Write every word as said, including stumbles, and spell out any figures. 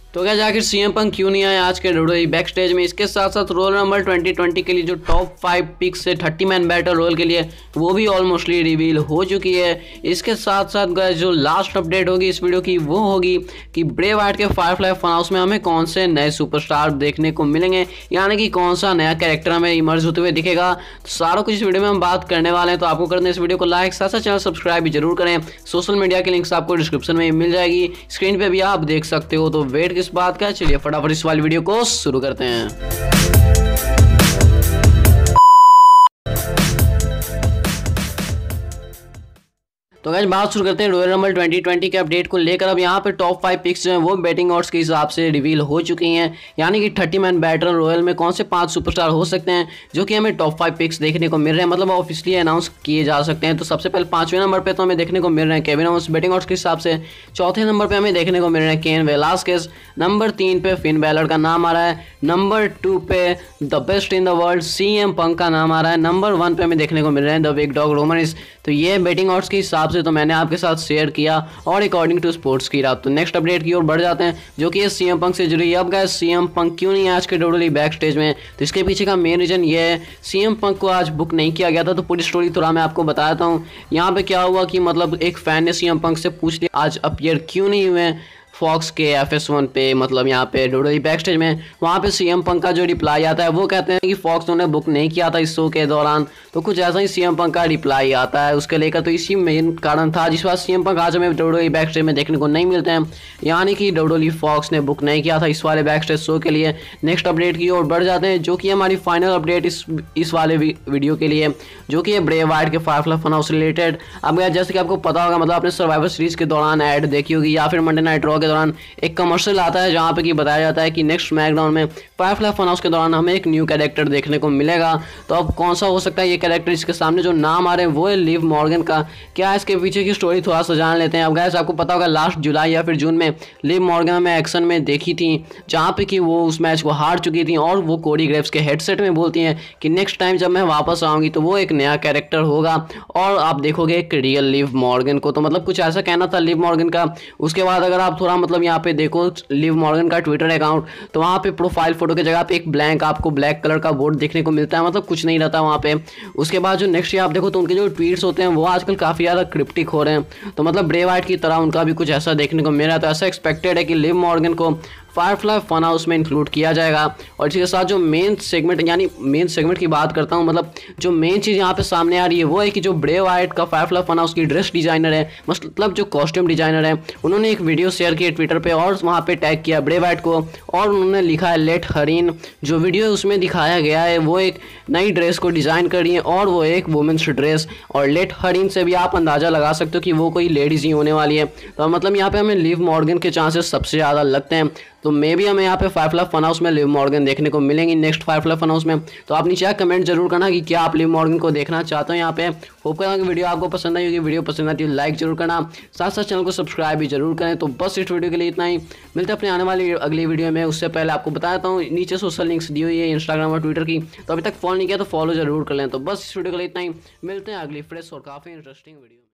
तो क्या आखिर सीएम पंक क्यों नहीं आए आज के डब्ल्यूडब्ल्यूई बैक स्टेज में। इसके साथ साथ रोल नंबर ट्वेंटी ट्वेंटी के लिए जो टॉप फाइव पिक्स है थर्टी मैन बैटल रोल के लिए वो भी ऑलमोस्टली रिवील हो चुकी है। इसके साथ साथ गाइस जो लास्ट अपडेट होगी इस वीडियो की वो होगी कि ब्रे वाइट के फायरफ्लाई फन हाउस में हमें कौन से नए सुपरस्टार देखने को मिलेंगे, यानी कि कौन सा नया कैरेक्टर हमें इमर्ज होते हुए दिखेगा। तो सारा कुछ इस वीडियो में हम बात करने वाले हैं। तो आपको करना है इस वीडियो को लाइक, साथ साथ चैनल सब्सक्राइब भी जरूर करें। सोशल मीडिया की लिंक्स आपको डिस्क्रिप्शन में मिल जाएगी, स्क्रीन पे भी आप देख सकते हो। तो वेट किस बात का, चलिए फटाफट इस वाली वीडियो को शुरू करते हैं। तो गाइस बात शुरू करते हैं रॉयल रंबल ट्वेंटी ट्वेंटी के अपडेट को लेकर। अब यहाँ पे टॉप फाइव पिक्स जो हैं वो बैटिंग ऑड्स के हिसाब से रिवील हो चुकी हैं, यानी कि थर्टी मैन बैटल रॉयल में कौन से पांच सुपरस्टार हो सकते हैं जो कि हमें टॉप फाइव पिक्स देखने को मिल रहे हैं, मतलब ऑफिशियली अनाउंस किए जा सकते हैं। तो सबसे पहले पांचवें नंबर पे तो हमें देखने को मिल रहे हैं केविन ओवेंस बैटिंग ऑड्स के हिसाब से। चौथे नंबर पे हमें देखने को मिल रहे हैं केन वेलास्केज। नंबर तीन पे फिन बैलर का नाम आ रहा है। नंबर टू पे the best in the world CM Punk का नाम आ रहा है। नंबर वन पे हमें देखने को मिल रहे हैं the big dog Roman Reigns. तो ये बैटिंग ऑड्स के हिसाब से तो मैंने आपके साथ शेयर किया और अकॉर्डिंग टू स्पोर्ट्स की रात। तो नेक्स्ट अपडेट की ओर बढ़ जाते हैं जो कि सीएम पंक से जुड़ी है। अब गाइस सीएम पंक क्यों नहीं है आज के डब्ल्यूडब्ल्यूई बैक स्टेज में, तो इसके पीछे का मेन रीजन ये है सीएम पंक को आज बुक नहीं किया गया था। तो पूरी स्टोरी थोड़ा मैं आपको बताता हूँ। यहाँ पे क्या हुआ कि मतलब एक फैन ने सीएम पंक से पूछ लिया आज अपीयर क्यों नहीं हुए फॉक्स के एफ एस वन पे, मतलब यहाँ पे डब्ल्यूडब्ल्यूई बैक स्टेज में। वहाँ पे सीएम पंक का जो रिप्लाई आता है वो कहते हैं कि फॉक्स उन्होंने बुक नहीं किया था इस शो के दौरान। तो कुछ ऐसा ही सीएम पंक का रिप्लाई आता है उसके लेकर। तो इसी मेन कारण था जिस बात सीएम पंक आज हमें डब्ल्यूडब्ल्यूई बैक स्टेज में देखने को नहीं मिलते हैं, यानी कि डब्ल्यूडब्ल्यूई फॉक्स ने बुक नहीं किया था इस वाले बैक स्टेज शो के लिए। नेक्स्ट अपडेट की ओर बढ़ जाते हैं जो कि हमारी फाइनल अपडेट इस इस वाले वीडियो के लिए, जो कि है ब्रे वाइट के फायरफ्लाई फन हाउस रिलेटेड। अब जैसे कि आपको पता होगा, मतलब आपने सर्वाइवर सीरीज के दौरान ऐड देखी होगी या फिर मंडे नाइट रॉ के दौरान एक कमर्शियल आता है जहाँ पे कि बताया जाता है कि नेक्स्ट स्मैकडाउन में फायरफ्लाई फन हाउस के दौरान हमें एक न्यू कैरेक्टर देखने को मिलेगा। तो अब कौन सा हो सकता है ये कैरेक्टर, इसके सामने जो नाम आ रहे हैं वो है लिव मॉर्गन का। क्या है इसके पीछे की स्टोरी, थोड़ा सा जान लेते हैं। अब गाइस आपको पता होगा लास्ट जुलाई या फिर जून में लिव मॉर्गन में एक्शन में देखी थी जहाँ पे कि वो उस मैच को हार चुकी थी और वो कोडी ग्रेव्स के हेडसेट में बोलती हैं कि नेक्स्ट टाइम जब मैं वापस आऊँगी तो वो एक नया कैरेक्टर होगा और आप देखोगे एक रियल लिव मॉर्गन को। तो मतलब कुछ ऐसा कहना था लिव मॉर्गन का। उसके बाद अगर आप थोड़ा मतलब यहाँ पे देखो लिव मॉर्गन का ट्विटर अकाउंट, तो वहाँ पे प्रोफाइल फोटो की जगह पे एक ब्लैंक आपको ब्लैक कलर का बोर्ड देखने को मिलता है, मतलब कुछ नहीं रहता वहाँ पे। उसके बाद जो नेक्स्ट आप देखो तो उनके जो ट्वीट्स होते हैं वो आजकल काफ़ी ज़्यादा क्रिप्टिक हो रहे हैं। तो मतलब ब्रे वाइट की तरह उनका भी कुछ ऐसा देखने को मिल रहा है। तो ऐसा एक्सपेक्टेड है कि लिव मॉर्गन को फायरफ्लाई फन हाउस में इंक्लूड किया जाएगा। और इसके साथ जो मेन सेगमेंट, यानी मेन सेगमेंट की बात करता हूँ, मतलब जो मेन चीज़ यहाँ पे सामने आ रही है वो है कि जो ब्रे वाइट का फायरफ्लाई फन हाउस की ड्रेस डिजाइनर है, मतलब जो कॉस्ट्यूम डिजाइनर है, उन्होंने एक वीडियो शेयर किया ट्विटर पे और वहाँ पे टैग किया ब्रे वाइट को और उन्होंने लिखा है लेट हर इन। जो वीडियो उसमें दिखाया गया है वो एक नई ड्रेस को डिज़ाइन कर रही है और वो एक वुमेंस ड्रेस, और लेट हर इन से भी आप अंदाज़ा लगा सकते हो कि वो कोई लेडीज़ ही होने वाली है। तो मतलब यहाँ पे हमें लिव मॉर्गन के चांसेस सबसे ज़्यादा लगते हैं। तो मे भी हमें यहाँ पे फायरफ्लाई फन हाउस में लिव मॉर्गन देखने को मिलेंगी नेक्स्ट फायरफ्लाई फन हाउस में। तो आप नीचे कमेंट जरूर करना कि क्या आप लिव मॉर्गन को देखना चाहते हो यहाँ पे। होप करूँगा कि वीडियो आपको पसंद आई होगी। वीडियो पसंद आती है लाइक जरूर करना, साथ साथ चैनल को सब्सक्राइब भी जरूर करें। तो बस इस वीडियो के लिए इतना ही, मिलते हैं अपने आने वाली अगली वीडियो में। उससे पहले आपको बता देता हूँ नीचे सोशल लिंक्स दी हुई है इंस्टाग्राम और ट्विटर की, तो अभी तक फॉलो नहीं किया तो फॉलो जरूर कर लें। तो बस इस वीडियो के लिए इतना ही, मिलते हैं अगली फ्रेश और काफ़ी इंटरेस्टिंग वीडियो।